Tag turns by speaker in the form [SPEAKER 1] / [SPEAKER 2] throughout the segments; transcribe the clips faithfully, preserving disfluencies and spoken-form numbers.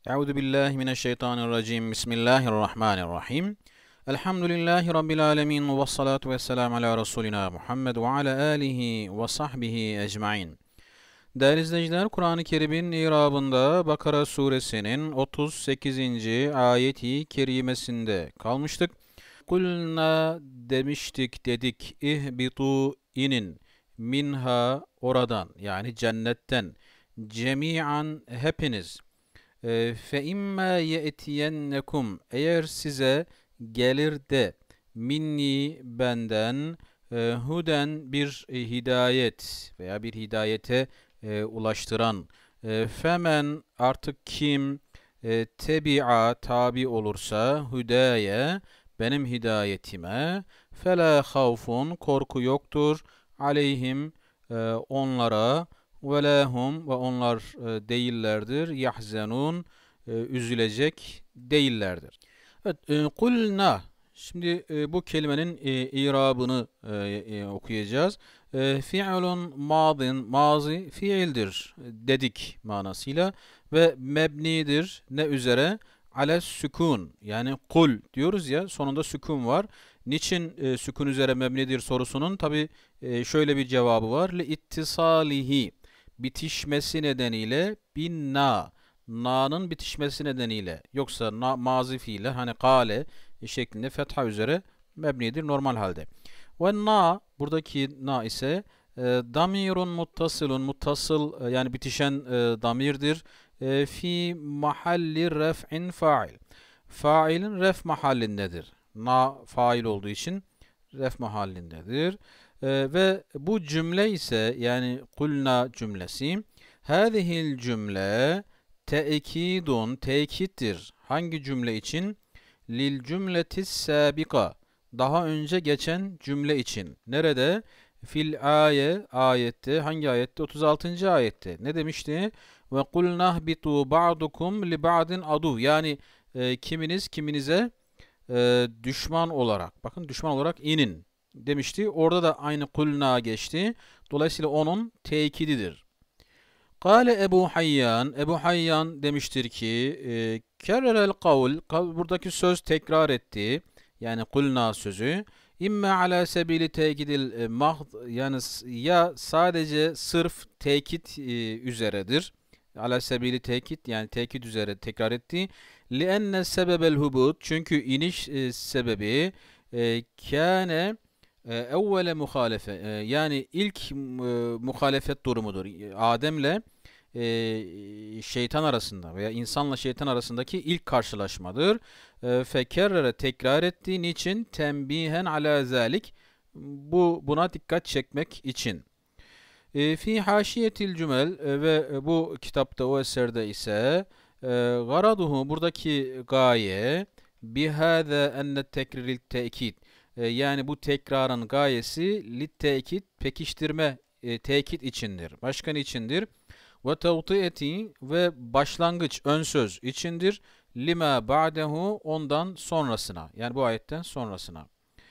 [SPEAKER 1] Euzu billahi mineşşeytanirracim. Bismillahirrahmanirrahim. Elhamdülillahi rabbil alamin ve salatu vesselam ala Resulina Muhammed ve ala alihi ve sahbihi ecmaîn. Değerli izleyiciler, Kur'an-ı Kerim'in irabında Bakara suresinin otuz sekizinci ayeti kerimesinde kalmıştık. Kulna demiştik, dedik, ihbitu inin, minha oradan, yani cennetten, cemi'an hepiniz. Fe imma ye'tiyennekum, eğer size gelir de, minni benden, e, huden bir e, hidayet veya bir hidayete e, ulaştıran, e, femen artık kim e, tebi'a tabi olursa hüdaye benim hidayetime, fela havfun korku yoktur, aleyhim e, onlara, ve lahum ve onlar e, değillerdir, yahzenun e, üzülecek değillerdir. Evet, e, kulna. Şimdi e, bu kelimenin e, irabını e, e, okuyacağız. E, fi'lun madin, mazi fiildir dedik manasıyla ve mebnidir ne üzere? Ale sükun, yani kul diyoruz ya, sonunda sükun var. Niçin e, sükun üzere mebnidir sorusunun tabi e, şöyle bir cevabı var. Li ittisalihi, bitişmesi nedeniyle, bin na, na'nın bitişmesi nedeniyle, yoksa na, mazi fiiller hani kale şeklinde fetha üzere mebnidir normal halde. Ve na, buradaki na ise e, damirun muttasilun, muttasıl e, yani bitişen e, damirdir. E, fi mahalli ref'in fa'il. Failin ref mahallindedir. Na fail olduğu için ref mahallindedir. Ee, ve bu cümle ise, yani kulna cümlesi, hâzihil cümle te'kidun, tekittir. Hangi cümle için? Lil cümletis sabika, daha önce geçen cümle için. Nerede? Fil aye, ayette. Hangi ayette? otuz altıncı ayette. Ne demişti? Ve kulna bitu ba'dukum li ba'din adu, yani e, kiminiz kiminize e, düşman olarak, bakın düşman olarak inin demişti. Orada da aynı kulna geçti. Dolayısıyla onun tekididir. Kale Ebu Hayyan, Ebu Hayyan demiştir ki, e, kerrerel kavl, buradaki söz tekrar etti. Yani kulna sözü. İmme ala sebili tekidil e, mahd, yani ya sadece sırf tekit e, üzeredir. Ala sebili tekit, yani tekit üzere tekrar etti. Lienne sebebel hubut, çünkü iniş e, sebebi e, kâne e, evvele muhalefe, e, yani ilk e, muhalefet durumudur. Adem'le e, şeytan arasında veya insanla şeytan arasındaki ilk karşılaşmadır. E, fekerrere tekrar ettiği niçin? Tembihen ala zalik, bu buna dikkat çekmek için. E, fi haşiyetil cümel, e, ve bu kitapta, o eserde ise e, garaduhu, buradaki gaye, bihâze enne tekriril tekid, e, yani bu tekrarın gayesi lit tekid, pekiştirme, e, tekit içindir. Başka içindir? Ve tevtiyeti, ve başlangıç, ön söz içindir. Lima ba'dehu, ondan sonrasına, yani bu ayetten sonrasına.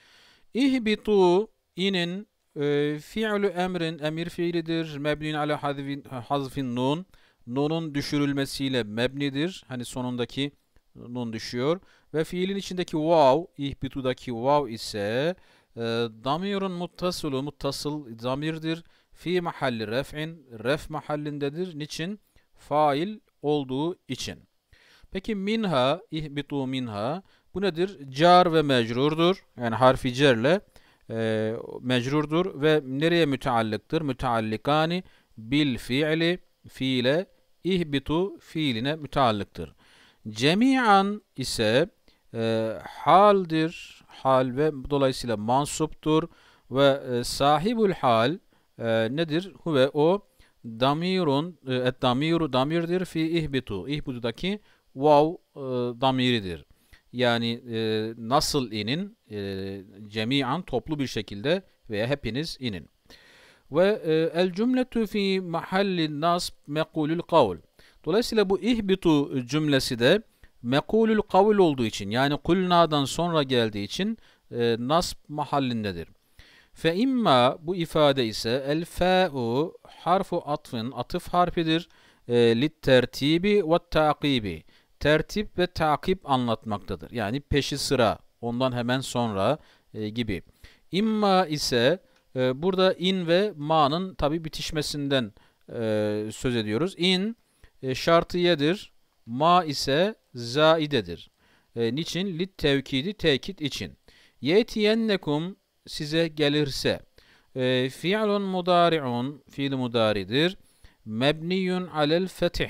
[SPEAKER 1] İhbitu, inin, e, fi'lü emrin, emir fiilidir. Mebnin ala hazfin, hazfin nun, nunun düşürülmesiyle mebnidir. Hani sonundaki nun düşüyor. Ve fiilin içindeki vav, ihbitu'daki vav ise e, damirun muttasılı, muttasıl zamirdir. Fi mahalli ref'in, ref mahallindedir. Niçin? Fail olduğu için. Peki minha, ihbitu minha, bu nedir? Car ve mecrurdur. Yani harfi cerle e, mecrurdur ve nereye müteallıktır? Müteallikani bil fiili, fiile, ihbitu fiiline müteallıktır. Cemi'an ise e, haldir, hal ve dolayısıyla mansuptur ve e, sahibul hal e, nedir? Huve o damirun, e, et damiru damirdir fi ihbitu. İhbitu'daki vav e, damiridir. Yani e, nasıl inin, e, cemi'an toplu bir şekilde veya hepiniz inin. Ve e, el cümletu fi mahalli nasb mekulül kavl. Dolayısıyla bu ihbitu cümlesi de mekulül kavl olduğu için, yani kulna'dan sonra geldiği için e, nasb mahallindedir. Fe imma, bu ifade ise el fa'u harfu atfın, atıf harfidir. E, lit tertibi ve takibi, tertip ve takip anlatmaktadır. Yani peşi sıra, ondan hemen sonra e, gibi. İmma ise e, burada in ve ma'nın tabi bitişmesinden e, söz ediyoruz. İn e, şartiyedir, ma ise zaidedir. E, niçin? Lit tevkidi, tekit için. Yetiyennekum size gelirse. E, fi'lun mudari'un, fiil mudaridir. Mebniyun alel fetih.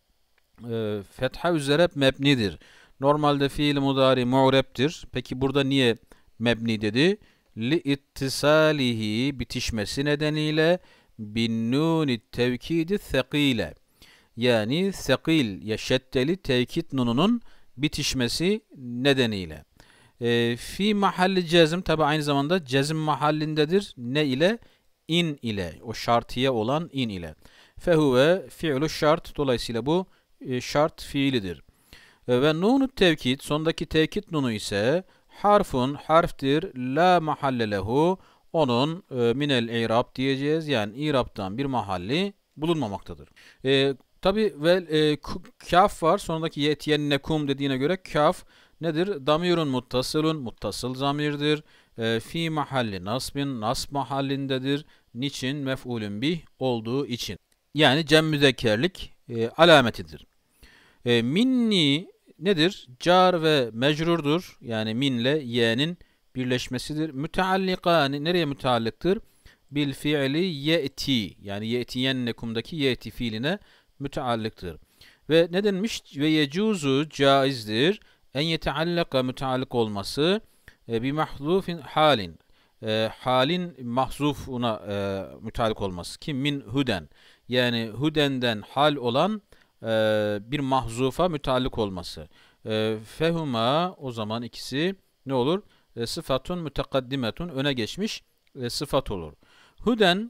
[SPEAKER 1] E, fetha üzere mebnidir. Normalde fiil mudari mu'reptir. Peki burada niye mebni dedi? Li ittisalihi bitişmesi nedeniyle bin nuni tevkidi thekile. Yani thekil ya şeddeli tevkid nununun bitişmesi nedeniyle. E, fi mahalli cezim tabi aynı zamanda cezim mahallindedir. Ne ile? İn ile. O şartiye olan in ile. Fehuve fi'lu şart. Dolayısıyla bu e, şart fiilidir. E, ve nunu tevkid, sondaki tevkid nunu ise harfun harftir. La mahalle lehu. Onun e, minel i'rab diyeceğiz. Yani i'rab'tan bir mahalli bulunmamaktadır. E, tabi ve e, kaf var. Sondaki yetiyennekum dediğine göre kaf nedir? Damirun muttasılun, muttasıl zamirdir. E, fi mahalli nasbin, nasb mahallindedir. Niçin? Mef'ulün bih olduğu için. Yani cem müzekkerlik e, alametidir. E, minni nedir? Car ve mecrurdur. Yani minle y'nin birleşmesidir. Müteallikani nereye müteallıktır? Bil fiili ye'ti. Yani ye'tiyennekum'daki ye'ti fiiline müteallıktır. Ve ne denmiş? Ve yecuzu caizdir. En yeteallaka müteallık olması e, bi mahzufin halin. E, halin mahzufuna e, müteallık olması. Kim? Min huden. Yani hudenden hal olan e, bir mahzufa müteallık olması. E, fehuma o zaman ikisi ne olur? E, sıfatun mütekaddimetun öne geçmiş e, sıfat olur. Huden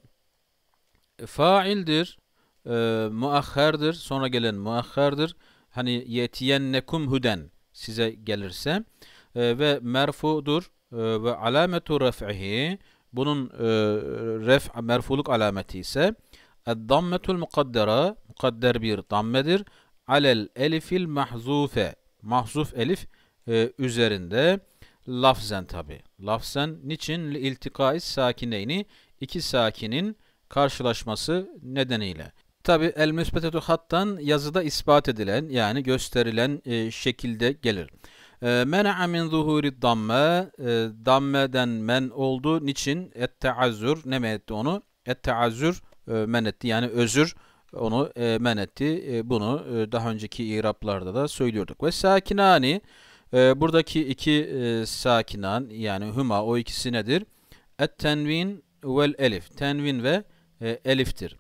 [SPEAKER 1] e, faildir. E, muahherdir. Sonra gelen muahherdir. Hani yetiyennekum huden size gelirse e, ve merfudur e, ve alametu ref'ihi bunun e, ref merfuluk alameti ise eddammetul mukaddera mukadder bir dammedir alel elifil mahzufe mahzuf elif e, üzerinde lafzen tabi lafzen niçin li iltikais sakineyni iki sakinin karşılaşması nedeniyle. Tabi el müsbetetu hattan yazıda ispat edilen yani gösterilen e, şekilde gelir. E, Mena'a min zuhuri damme e, dammeden men oldu. Niçin? Et teazzür ne men etti onu? Et teazzür e, men etti yani özür onu e, men etti. E, bunu e, daha önceki iraplarda da söylüyorduk. Ve sakinani e, buradaki iki e, sakinan yani huma o ikisi nedir? Et tenvin vel elif. Tenvin ve e, eliftir.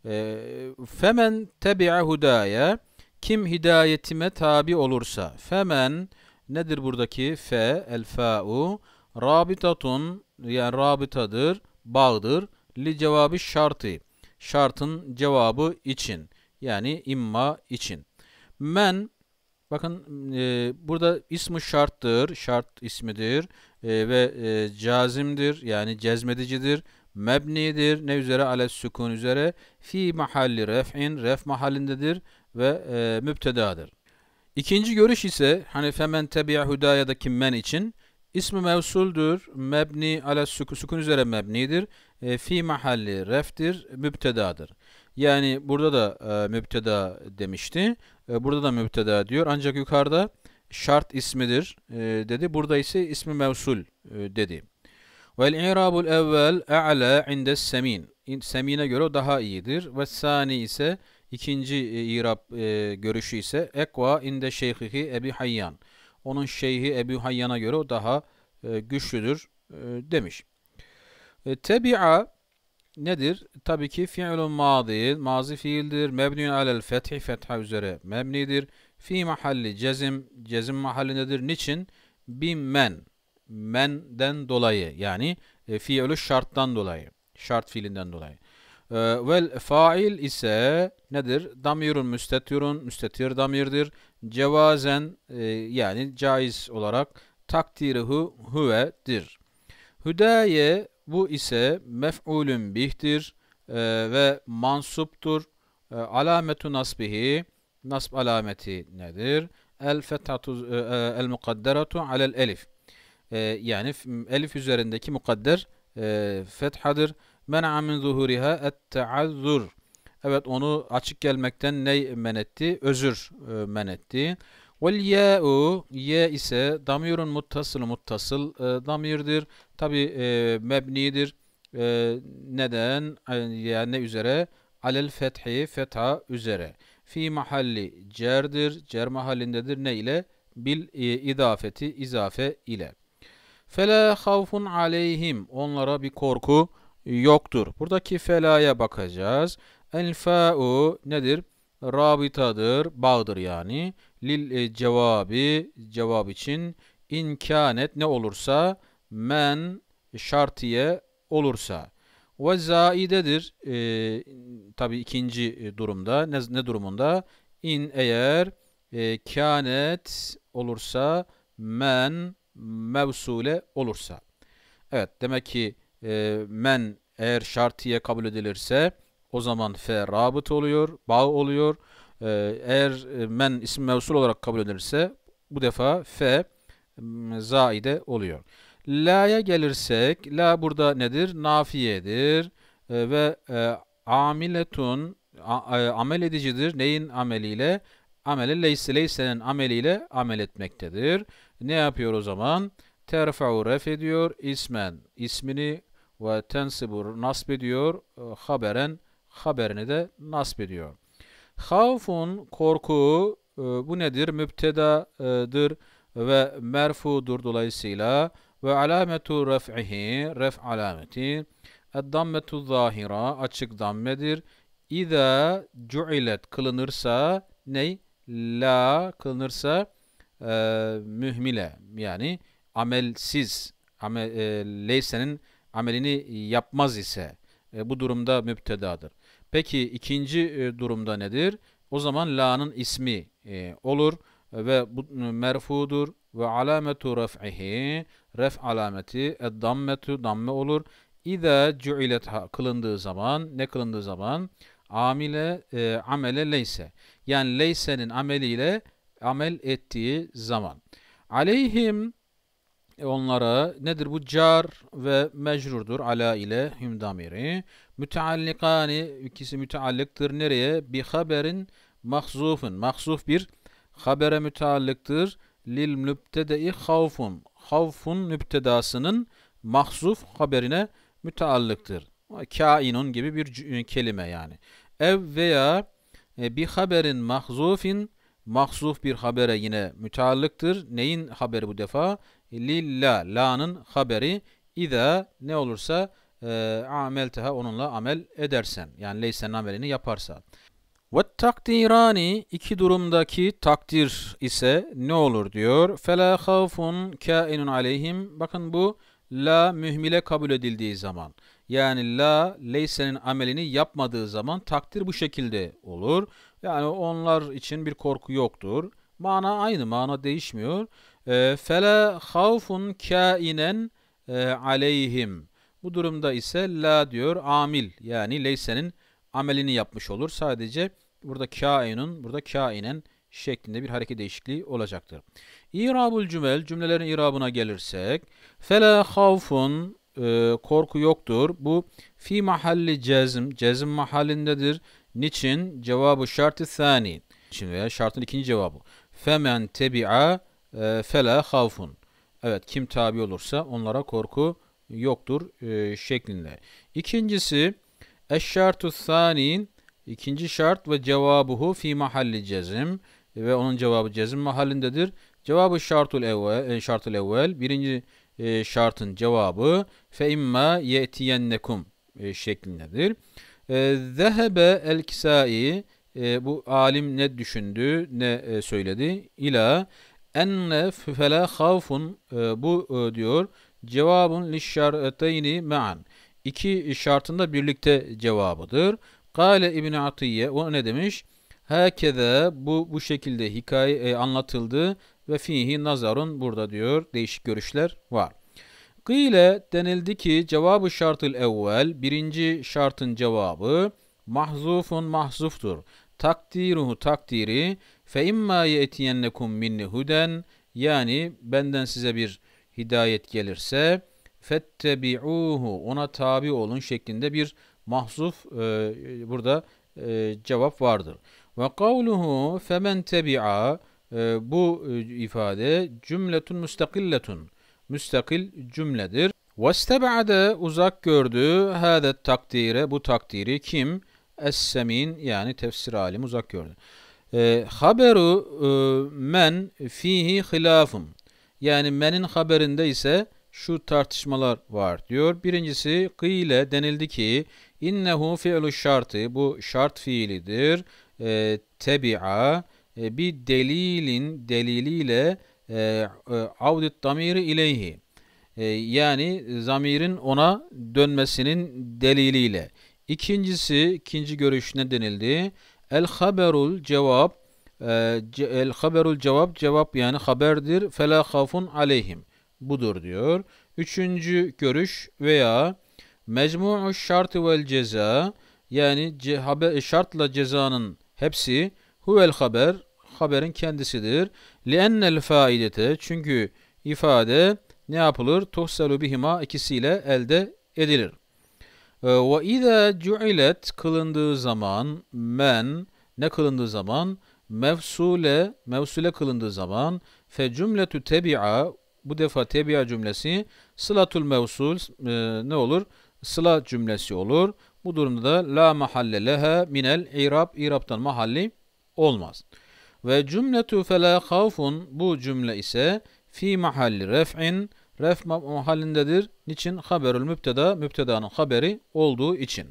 [SPEAKER 1] Femen tebi'a hudaya kim hidayetime tabi olursa femen nedir buradaki fe el fa'u rabitatun yani rabitadır bağdır li cevabı şartı şartın cevabı için yani imma için men bakın e, burada ismi şarttır şart ismidir e, ve e, cazimdir yani cezmedicidir. Mebnidir. Ne üzere? Ale sükun üzere. Fi mahalli ref'in. Ref mahallindedir. Ve e, mübtedadır. İkinci görüş ise hani femen tebi'a hudaya'daki men için ismi mevsuldür. Mebni ale sükun, sükun üzere mebnidir. E, fi mahalli ref'tir. Mübtedadır. Yani burada da e, mübteda demişti. E, burada da mübteda diyor. Ancak yukarıda şart ismidir e, dedi. Burada ise ismi mevsul e, dedi. Vel i'rabul evvel a'la indes semin. Semine göre daha iyidir. Ve sani ise ikinci e, i'rab e, görüşü ise ekva inde şeyhihi Ebi Hayyan. Onun şeyhi Ebu Hayyan'a göre o daha e, güçlüdür e, demiş. E, tebi'a nedir? Tabii ki fi'lun madi, mazi fiildir. Mebniun alel fethi, fetha üzere mebnidir. Fi mahalli cezim, cezim mahallindedir. Niçin? Bimmen. Menden dolayı yani e, fiilü şarttan dolayı. Şart fiilinden dolayı. E, vel fail ise nedir? Damirun müstetirun, müstetir damirdir. Cevazen e, yani caiz olarak takdirihu huvedir. Hüdaye bu ise mef'ulün bihtir e, ve mansuptur. E, alametu nasbihi nasb alameti nedir? el fethatu el mukadderatu alel elif. E, yani elif üzerindeki mukadder e, fethadır. Men'a min zuhuriha et taazzur. Evet, onu açık gelmekten ne men etti? Özür e, men etti. Vel ya'u, ye ise damirun muttasıl muttasıl e, damirdir. Tabi e, mebnidir. E, neden? Yani ne üzere? Alel fethi, fetha üzere. Fi mahalli cerdir. Cer mahallindedir. Ne ile? Bil e, idafeti, izafe ile. Fela havfun aleyhim. Onlara bir korku yoktur. Buradaki felaya bakacağız. El fa'u nedir? Rabitadır, bağdır yani. Lil e, cevabı, cevap için. İmkanet ne olursa, men şartiye olursa. Ve zaidedir. E, tabi ikinci durumda. Ne, ne durumunda? İn eğer e, kânet olursa, men mevsule olursa. Evet, demek ki e, men eğer şartiye kabul edilirse o zaman fe rabıt oluyor, bağ oluyor. E, eğer e, men isim mevsul olarak kabul edilirse bu defa fe m, zaide oluyor. La'ya gelirsek, la burada nedir? Nafiyedir e, ve e, amiletun a, e, amel edicidir. Neyin ameliyle? Ameli leyse, leysenin ameliyle amel etmektedir. Ne yapıyor o zaman? Terfa'u ref ediyor, ismen ismini ve tensibur nasb ediyor, haberen haberini de nasb ediyor. Havfun korku, bu nedir? Mübtedadır ve merfudur dolayısıyla ve alametu ref'ihi, ref alameti, eddammetu zahira, açık dammedir. İza cu'ilet kılınırsa, ney? La kılınırsa e, mühmile, yani amelsiz, amel, e, leysenin amelini yapmaz ise e, bu durumda müptedadır. Peki ikinci e, durumda nedir? O zaman la'nın ismi e, olur ve bu merfudur ve alametu ref'ihi, ref alameti eddammetu damme olur. İza cu'ilet kılındığı zaman, ne kılındığı zaman? Amile e, amele leyse, yani leysenin ameliyle amel ettiği zaman. Aleyhim, onlara nedir? Bu car ve mecrurdur. Ala ile hüm damiri. Müteallikani, ikisi müteallıktır. Nereye? Bi haberin mahzufun. Mahzuf bir habere müteallıktır. Lil mübtedei havfun. Havfun mübtedasının mahzuf haberine müteallıktır. Kainun gibi bir kelime yani. Ev veya e, bir haberin mahzufin, mahzuf bir habere yine müteallıktır. Neyin haberi bu defa? Lilla, la'nın haberi. İza ne olursa e, amelteha, onunla amel edersen. Yani leysenin amelini yaparsa. Ve takdirani, iki durumdaki takdir ise ne olur diyor. Fela havfun kainun aleyhim. Bakın bu la mühmile kabul edildiği zaman. Yani la leysenin amelini yapmadığı zaman takdir bu şekilde olur. Yani onlar için bir korku yoktur. Mana aynı, mana değişmiyor. Fela havfun kainen aleyhim. Bu durumda ise la diyor amil, yani leysenin amelini yapmış olur. Sadece burada kainun, burada kainen şeklinde bir hareket değişikliği olacaktır. İrabul cümel, cümlelerin irabına gelirsek, fela havfun, e, korku yoktur. Bu fi mahalli cezm, cezm mahallindedir. Niçin? Cevabı şartı thani. Şimdi veya şartın ikinci cevabı. Femen tebi'a e, fela havfun. Evet, kim tabi olursa onlara korku yoktur e, şeklinde. İkincisi eşşartu thani, ikinci şart ve cevabuhu fi mahalli cezm ve onun cevabı cezm mahallindedir. Cevabı şartul evvel, şartul evvel, birinci e, şartın cevabı fe imma yetiyennekum e, şeklindedir. Zehebe el kisai, e, bu alim ne düşündü, ne e, söyledi? İla enne fela havfun, e, bu e, diyor cevabun lişşarteyni ma'an. İki şartında birlikte cevabıdır. Kale İbn Atiye, o ne demiş? Hakeza, bu bu şekilde hikaye e, anlatıldı ve fihi nazarun, burada diyor değişik görüşler var. Kıyle, denildi ki cevabı şartıl evvel, birinci şartın cevabı mahzufun mahzuftur. Takdiruhu, takdiri Fe imma ye'tiyennekum minni huden, yani benden size bir hidayet gelirse, fettebi'uhu, ona tabi olun şeklinde bir mahzuf e, burada e, cevap vardır. Ve kavluhu femen tebi'a, e, bu e, ifade cümletun müstakilletun, müstakil cümledir. Vesteb'ade, uzak gördü, hâdet takdire, bu takdiri kim? Es-Semin, yani tefsir alimi uzak gördü. E, haberu e, men fihi hilafım, yani menin haberinde ise şu tartışmalar var diyor. Birincisi, kıyle, denildi ki innehu fi'lu şartı, bu şart fiilidir. E, tebi'a, e, bir delilin deliliyle e, e, avdit damiri ileyhi, e, yani zamirin ona dönmesinin deliliyle. İkincisi, ikinci görüş ne denildi? El haberul cevap, e, ce, el haberul cevap, cevap yani haberdir. Fela khafun aleyhim, budur diyor. Üçüncü görüş veya mecmu'u şartı vel ceza, yani ce, haber, şartla cezanın hepsi huvel haber, haberin kendisidir. Li'ennel faidete, çünkü ifade ne yapılır? Tuhsalu bihima, ikisiyle elde edilir. Ve izâ cu'ilet, kılındığı zaman, men, ne kılındığı zaman? Mevsule, mevsule kılındığı zaman, fe cümletü tebi'a, bu defa tebi'a cümlesi sılatul mevsul e, ne olur? Sıla cümlesi olur. Bu durumda da la mahalle leha minel irab, irabtan mahalli olmaz. Ve cümletu fela havfun, bu cümle ise fi mahalli ref'in, ref mahallindedir. Niçin? Haberül mübteda, mübtedanın haberi olduğu için.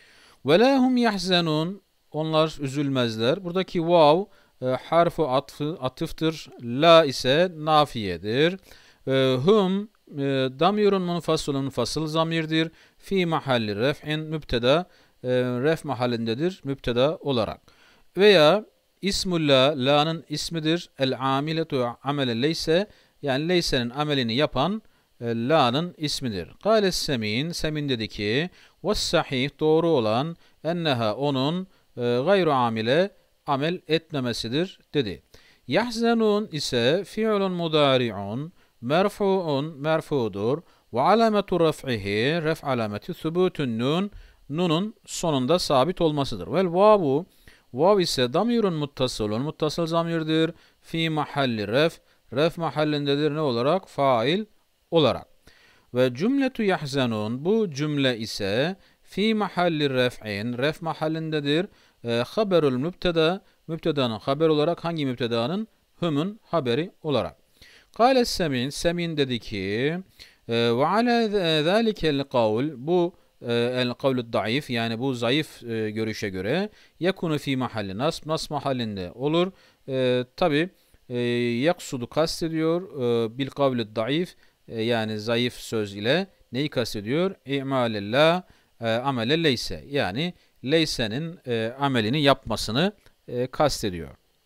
[SPEAKER 1] Ve lahum yahzenun, onlar üzülmezler. Buradaki vav e, harfu atfı, atıftır. La ise nafiyedir. E, hum e, damirun munfasulun, munfasıl zamirdir. Fi mahalli ref'in, mübteda e, ref mahallindedir mübteda olarak. Veya ismul la, la'nın ismidir. El amiletu amele leyse, yani leyse'nin amelini yapan e, la'nın ismidir. Kâles Semin, Semin dedi ki ve sahih, doğru olan enneha, onun e, gayru amile, amel etmemesidir dedi. Yahzenun ise fi'lun mudari'un merfu'un, merfudur. Ve alametu raf'ihi, ref alameti thubutun nun, nunun sonunda sabit olmasıdır. Vel vavu, vav ise damirun muttasılun, muttasıl zamirdir. Fi mahalli ref, ref mahallindedir ne olarak? Fail olarak. Ve cümletu yahzenun, bu cümle ise fi mahalli ref'in, ref mahallindedir. E, haberül mübteda, mübtedanın haber olarak, hangi mübtedanın? Hümün haberi olarak. Kâle Semin, Semin dedi ki ve alâ zâlikel kavl, bu el kavlü daif, yani bu zayıf e, görüşe göre yakunu fi mahalli nasb, nasb mahallinde olur. E, Tabi e, yaksudu kastediyor e, bil kavlü daif, e, yani zayıf söz ile neyi kastediyor? İ'malillah e, amele leyse, yani leysenin e, amelini yapmasını e, kastediyor.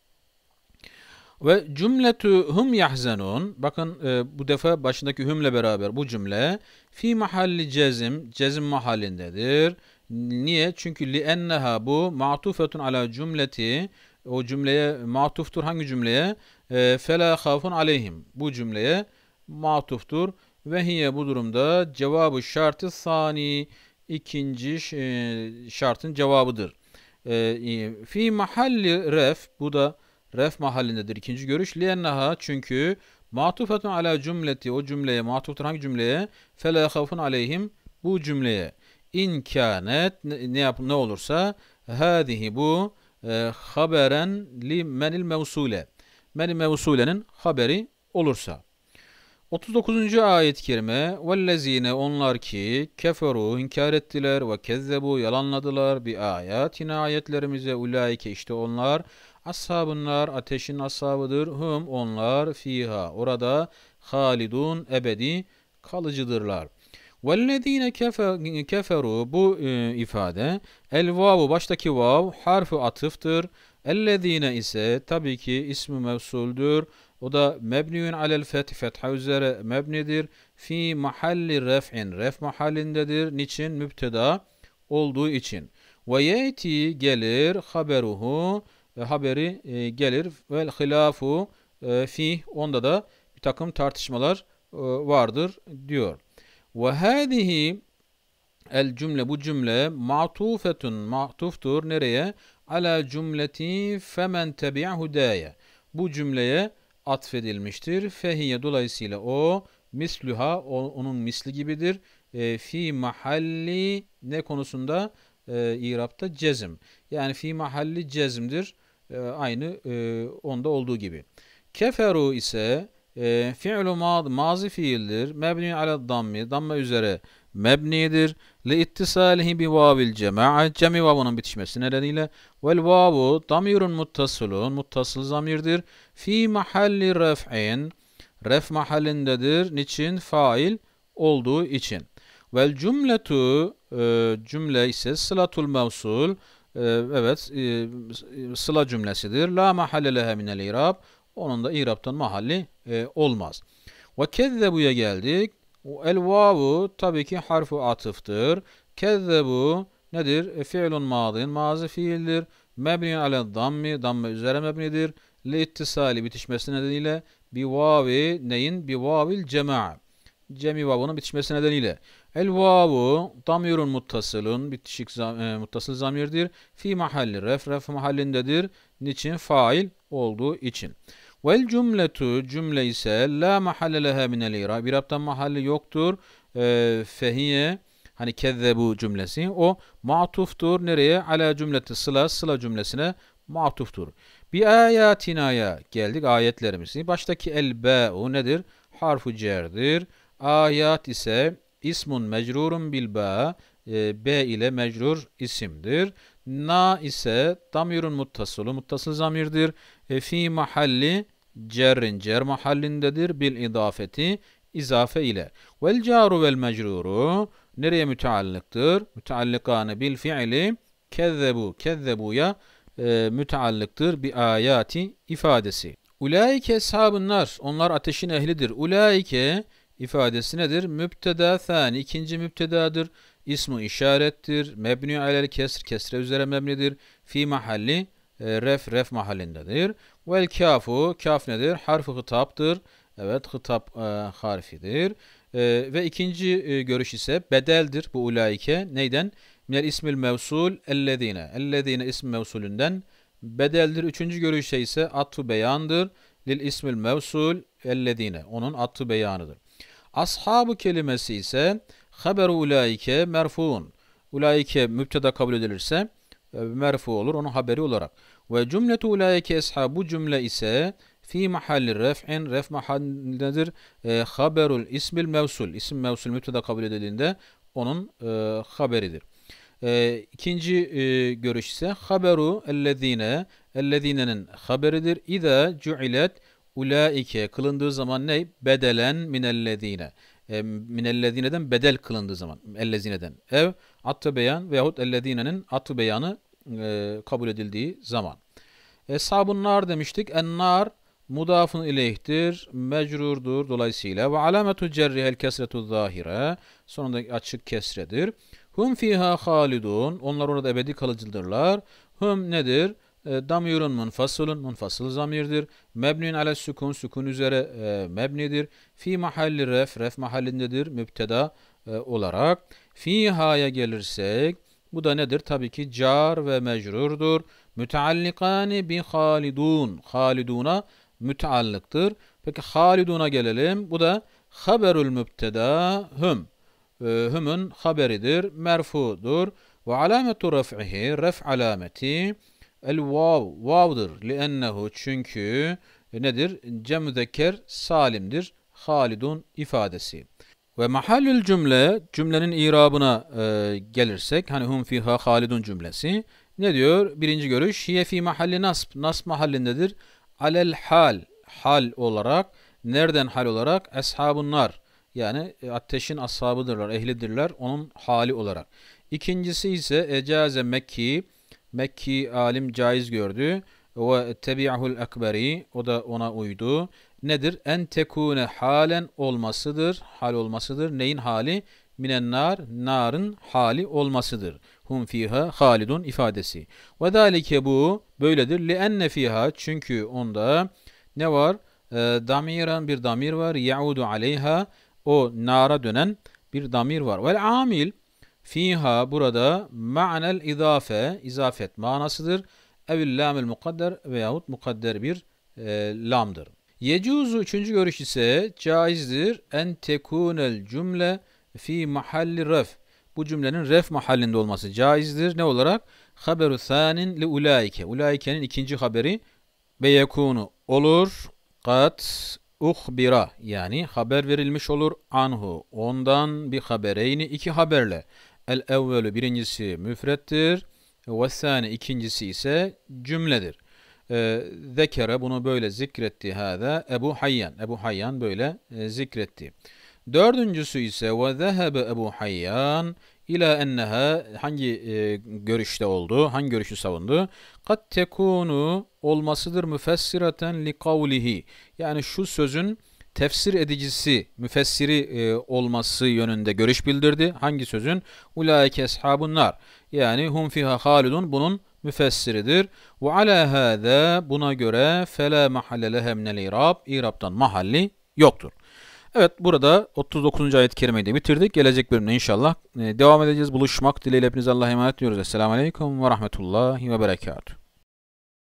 [SPEAKER 1] Ve cümletü hum yahzenun, bakın e, bu defa başındaki hümle beraber bu cümle fi mahalli cezim, cezim mahallindedir. Niye? Çünkü li enneha, bu ma'tufetun ala cümleti, o cümleye matuftur. Hangi cümleye? E, fela khafun aleyhim, bu cümleye matuftur. Ve hiye, bu durumda cevabı şartı sani, ikinci e, şartın cevabıdır. E, fi mahalli ref, bu da ref mahallindedir. İkinci görüş. Liennaha, çünkü matufetun ala cümleti, o cümleye matuftur. Hangi cümleye? Fela khafun aleyhim, bu cümleye. İn kânet, ne yap ne olursa, hâzihi, bu e, haberen li menil mevsule, menil mevsulenin haberi olursa. otuz dokuzuncu ayet-i kerime vellezine, onlar ki keferu, inkar ettiler ve kezzebu, yalanladılar bi ayatina, ayetlerimize, ulaike, işte onlar ashabınlar, ateşin ashabıdır. Hum, onlar fiha, orada halidun, ebedi kalıcıdırlar. Vellezine keferu, bu e, ifade el vavu, baştaki vav harfi atıftır. Ellezine ise tabii ki ismi mevsuldür. O da mebniun alel fethi, fetha üzere mebnidir. Fi mahalli ref'in, ref mahallindedir. Niçin? Mübteda olduğu için. Ve yeti, gelir, haberuhu, e, haberi e, gelir. Vel hilafu e, fih, onda da bir takım tartışmalar e, vardır diyor. Ve hâzihi el cümle, bu cümle ma'tufetun, ma'tuftur nereye? Ala cümleti femen tebi'a hudaya. Bu cümleye atfedilmiştir. Fehiye, dolayısıyla o misluha, o, onun misli gibidir. E, fi mahalli ne konusunda? E, İrab'ta cezm. Yani fi mahalli cezmdir. E, aynı e, onda olduğu gibi. Keferu ise e, fi'lu mad, mazi fiildir. Mebni ala dammi, damma üzere mebnidir. Li ittisalihi bi vavil cema'a, cemi vavunun bitişmesi nedeniyle. Vel vavu damirun muttasilun, muttasıl zamirdir. Fi mahalli ref'in, ref mahallindedir. Niçin? Fail olduğu için. Vel cümletu, e, cümle ise sılatul mevsul, e, evet, e, sıla cümlesidir. La mahalle lehe minel irab, onun da iraptan mahalli e, olmaz. Ve kezzebu'ya geldik. El vavu tabii ki harfu atıftır. Kezzebu nedir? E, fiilun madin, mazi fiildir. Mebni ale dammi, damme üzere mebnidir. Li ittisali, bitişmesi nedeniyle. Bi vavi neyin? Bi vavil cema'a, cemi vavunun bitişmesi nedeniyle. El vavu damirun muttasılun, bitişik zam, e, muttasıl zamirdir. Fi mahalli ref, ref mahallindedir. Niçin? Fail olduğu için. Vel cümletu, cümle ise la mahalle leha minel irab, irabtan mahalli yoktur. E, fehiye, hani kezzebu cümlesi, o ma'tuftur nereye? Ala cümleti sıla, sıla cümlesine ma'tuftur. Bi ayatinaya geldik, ayetlerimizi. Baştaki el ba'u nedir? Harfu cerdir. Ayat ise ismun mecrurun bil ba, e, b ile mecrur isimdir. Na ise damirun muttasılı, muttasıl zamirdir. E, fi mahalli cerrin, cer mahallindedir. Bil idafeti, izafe ile. Vel caru vel mecruru nereye müteallıktır? Müteallikane bil fiili kezzebu, kezzebuya e, müteallıktır. Bi ayati ifadesi. Ulaike eshabın nar, onlar ateşin ehlidir. Ulaike ifadesi nedir? Mübteda thani, ikinci mübtedadır. İsmu işarettir. Mebni alel kesr, kesre üzere mebnidir. Fi mahalli e, ref, ref mahallindedir. Vel kafu, kaf nedir? Harf-ı hitaptır. Evet, hitap e, harfidir. E, ve ikinci e, görüş ise bedeldir bu ulaike. Neyden? Minel ismil mevsul ellezine. Ellezine ism mevsulünden bedeldir. Üçüncü görüşte ise atfu beyandır. Lil ismil mevsul ellezine. Onun atfu beyanıdır. Ashabu kelimesi ise haberu ulaike merfuun. Ulaike mübteda kabul edilirse e, merfu olur, onun haberi olarak. Ve cümletu ulaike ashab, bu cümle ise fi mahalli ref'in, ref mahallindedir. E, haberul ismil mevsul. İsim mevsul mübteda kabul edildiğinde onun e, haberidir. E, ikinci e, görüş ise haberu ellezine, ellezinenin haberidir. İza cu'ilet ulaike kılındığı zaman ne? Bedelen minellezine. E, minellezineden bedel kılındığı zaman. Ellezineden. Ev attı beyan veyahut ellezinenin attı beyanı e, kabul edildiği zaman. Eshab-ı nar demiştik. En-nar mudafun ileyhtir. Mecrurdur dolayısıyla. Ve alametu cerrihel kesretu zahire. Sonunda açık kesredir. Hum fiha halidun. Onlar orada ebedi kalıcıdırlar. Hum nedir? E, damirun munfasulun, munfasıl zamirdir. Mebnun ale sükun, sükun üzere e, mebnidir. Fi mahalli ref, ref mahallindedir mübteda e, olarak. Fiha'ya gelirsek, bu da nedir? Tabii ki car ve mecrurdur. Müteallikani bi halidun, haliduna müteallıktır. Peki haliduna gelelim. Bu da haberül mübteda hum. E, hum'un haberidir, merfudur. Ve alametu ref'ihi, ref alameti el vav, vavdır. Liennehu, çünkü nedir? Cem müzekker salimdir. Halidun ifadesi. Ve mahallül cümle, cümlenin irabına e, gelirsek, hani hum fiha halidun cümlesi ne diyor? Birinci görüş, hiye fi mahalli nasb, nasb mahallindedir. Alel hal, hal olarak, nereden hal olarak? Eshabun nar, yani ateşin ashabıdırlar, ehlidirler, onun hali olarak. İkincisi ise ecaze Mekki, Mekki alim caiz gördü. Ve tebi'ahul ekberi, o da ona uydu. Nedir? En tekune halen olmasıdır. Hal olmasıdır. Neyin hali? Minen nar, narın hali olmasıdır. hum fiha halidun ifadesi. Ve zalike bu böyledir. Lienne fiha çünkü onda ne var? E, damiran bir damir var. Yaudu aleyha o nara dönen bir damir var. Vel amil fiha burada ma'nel izafe izafet manasıdır. Evil lamel mukadder veyahut mukadder bir e, lamdır. Yecuzu üçüncü görüş ise caizdir. En tekunel cümle fi mahalli ref. Bu cümlenin ref mahallinde olması caizdir. Ne olarak? Haberu thanin li ulaike. Ulaike'nin ikinci haberi ve yekunu olur. Kat uhbira yani haber verilmiş olur. Anhu ondan bir habereyni iki haberle. El evvelü birincisi müfrettir. Ve thani ikincisi ise cümledir. E, zekere bunu böyle zikretti hâzâ Ebu Hayyan. Ebu Hayyan böyle e, zikretti. Dördüncüsü ise ve zehebe Ebu Hayyan ila enneha hangi e, görüşte oldu? Hangi görüşü savundu? Kat tekunu olmasıdır müfessireten li kavlihi. Yani şu sözün tefsir edicisi, müfessiri e, olması yönünde görüş bildirdi. Hangi sözün? Ulaike eshabun nar. Yani hum fiha halidun bunun müfessiridir. Ve ala hâzâ buna göre felâ mahalle lehe minel irab. İrab'dan mahalli yoktur. Evet burada otuz dokuzuncu ayet-i kerimeyi de bitirdik. Gelecek bölümde inşallah devam edeceğiz. Buluşmak dileğiyle hepinize Allah'a emanet ediyoruz. Esselamu Aleyküm ve Rahmetullahi ve Berekatuhu.